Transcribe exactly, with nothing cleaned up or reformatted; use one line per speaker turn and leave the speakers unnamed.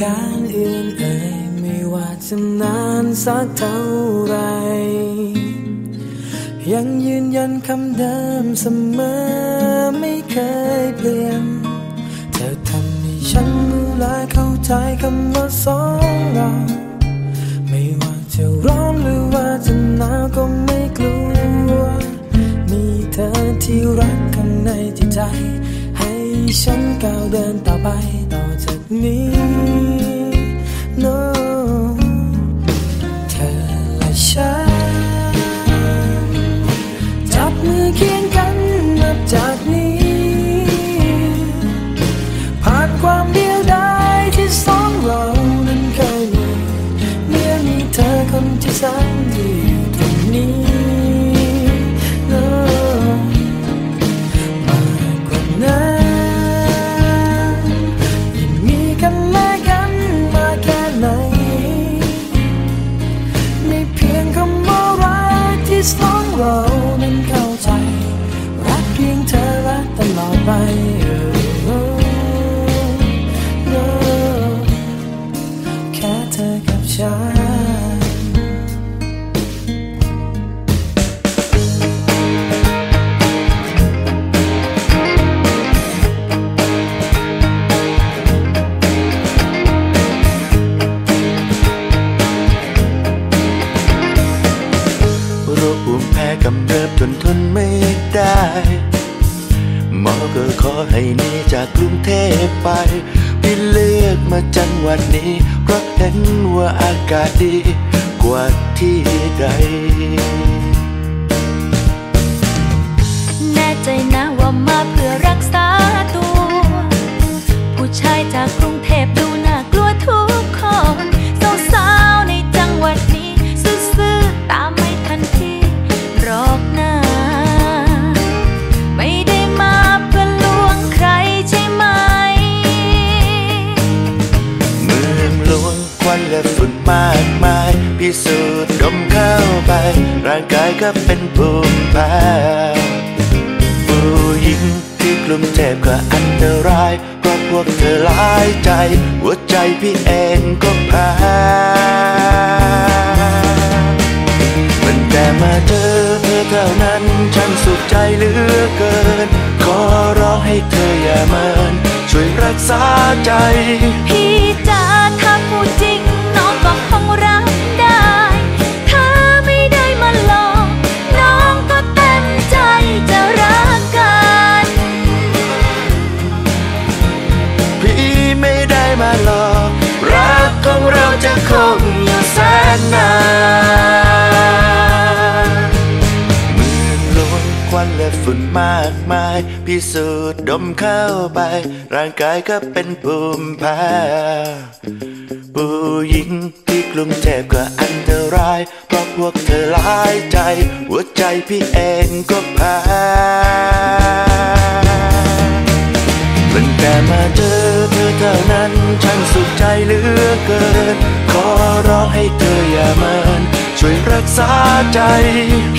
การเอื่นเอ่ยไม่ว่าจะนานสักเท่าไรยังยืนยันคำเดิมเสมอไม่เคยเปลี่ยนเธอทำให้ฉันรู้และเข้าใจคำว่าสองเราไม่ว่าจะร้อนหรือว่าจะหนาวก็ไม่กลัวมีเธอที่รักข้างในจิตใจให้ฉันก้าวเดินต่อไปต่อจากนี้ no เธอและฉันจับมือเคียงกันนับจากนี้ผ่านความเดียวดายที่สองเรานั้นเคยมีเมื่อมีเธอคนที่แสนดีอยู่ตรงนี้ no มากกว่านั้นยังมีกันและกันมาแค่ไหนไม่เพียงคำว่ารักที่สองเรานั้นเข้าใจรักเพียงเธอรักตลอดไปแค่เธอกับฉัน
กำเริบจนทนไม่ได้หมอก็ขอให้หนีจากกรุงเทพไปพี่เลือกมาจังหวัดนี้เพราะเห็นว่าอากาศดีกว่าที่ใด
แน่ใจนะว่ามาเพื่อรักษาตัวผู้ชายจากกรุงเทพดูน่ากลัวทุกคนสาวๆในจังหวัดนี้ซื่อๆตามไม่ทันทีรอกหน้าไม่ได้มาเพื่อลวงใครใช่ไหม
เมืองหลวงควันและฝุ่นมากมายพิสูจน์ดมเข้าไปร่างกายก็เป็นภูมิแพ้ผู้หญิงที่กลุ่มเทพก็อันตรายเพราะพวกเธอหลายใจหัวใจพี่เองก็แพ้มันแต่มาเจอเธอเท่านั้นฉันสุขใจเหลือเกินขอร้องให้เธออย่าเมินช่วยรักษาใจ
พี่จ๋าถ้าพูดจริงน้องก็คงรับได้ถ้าไม่ได้มาหลอกน้องก็เต็มใจจะรักกัน
พี่ไม่ได้มาหลอกรักของเราจะคงอยู่แสนนานควันและฝุ่นมากมายพิสูจน์ดมเข้าไปร่างกายก็เป็นภูมิแพ้ผู้หญิงที่กรุงเทพก็อันตรายเพราะพวกเธอหลายใจหัวใจพี่เองก็แพ้มันแต่มาเจอเธอเท่านั้นฉันสุขใจเหลือเกินขอร้องให้เธออย่าเมินช่วยรักษาใจ